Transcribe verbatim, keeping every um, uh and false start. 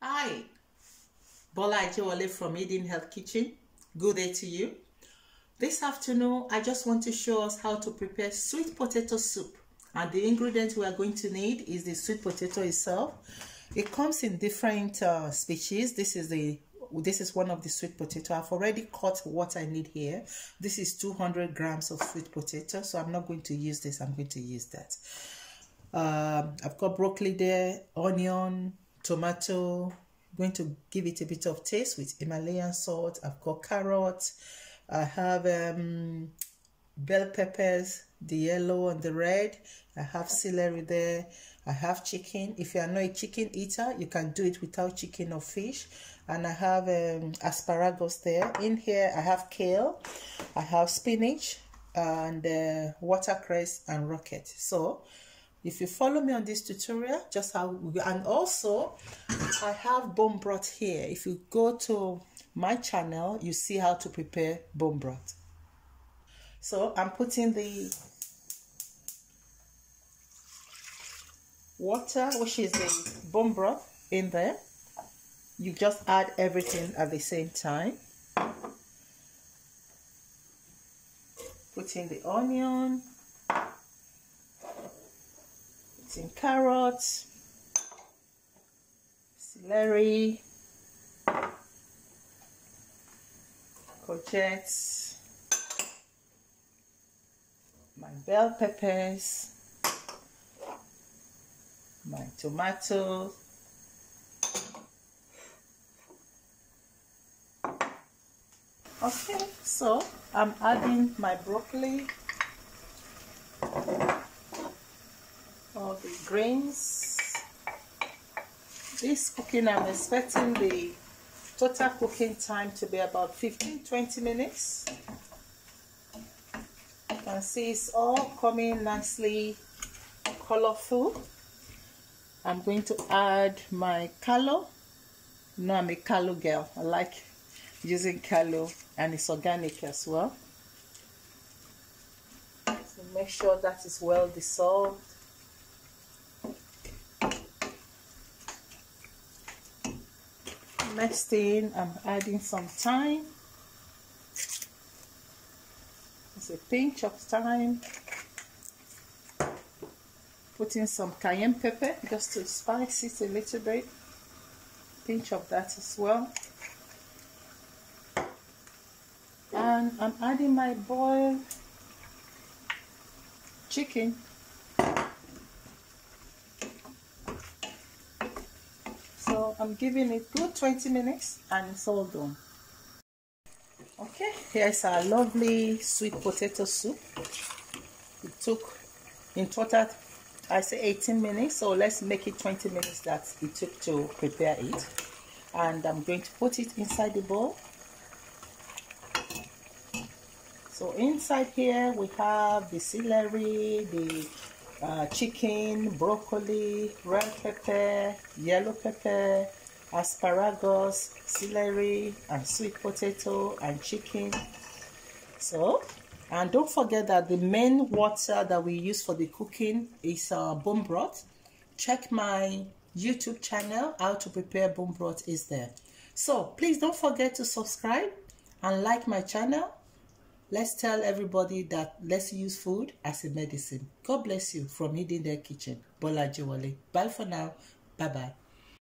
Hi, Bola Ajewale from Eden Health Kitchen. Good day to you. This afternoon, I just want to show us how to prepare sweet potato soup. And the ingredients we are going to need is the sweet potato itself. It comes in different uh, species. This is the this is one of the sweet potato. I've already cut what I need here. This is two hundred grams of sweet potato, so I'm not going to use this. I'm going to use that. Um, I've got broccoli there, onion, tomato. I'm going to give it a bit of taste with Himalayan salt. I've got carrots. I have um, bell peppers, the yellow and the red. I have celery there. I have chicken. If you are not a chicken eater, you can do it without chicken or fish. And I have um, asparagus there. In here, I have kale. I have spinach and uh, watercress and rocket. So, if you follow me on this tutorial, just how we go. And also, I have bone broth here. If you go to my channel, you see how to prepare bone broth. So I'm putting the water, which is the bone broth, in there. You just add everything at the same time. Put in the onion, put in carrots, celery, courgettes, my bell peppers, my tomatoes, okay, so I'm adding my broccoli, all the grains. This cooking, I'm expecting the total cooking time to be about fifteen to twenty minutes. You can see it's all coming nicely colorful. I'm going to add my callo. No, I'm a callo girl. I like using callo, and it's organic as well. So make sure that is well dissolved. Next thing, I'm adding some thyme. It's a pinch of thyme. Putting some cayenne pepper just to spice it a little bit. Pinch of that as well. And I'm adding my boiled chicken. So I'm giving it good twenty minutes and it's all done. Okay, here's our lovely sweet potato soup. It took in total, I say eighteen minutes, so let's make it twenty minutes that it took to prepare it. And I'm going to put it inside the bowl. So inside here we have the celery, the uh, chicken, broccoli, red pepper, yellow pepper, asparagus, celery, and sweet potato and chicken. So, and don't forget that the main water that we use for the cooking is uh, bone broth. Check my YouTube channel, how to prepare bone broth is there. So please don't forget to subscribe and like my channel. Let's tell everybody that let's use food as a medicine. God bless you from Eden Health Kitchen. Bola Ajewale. Bye for now. Bye-bye.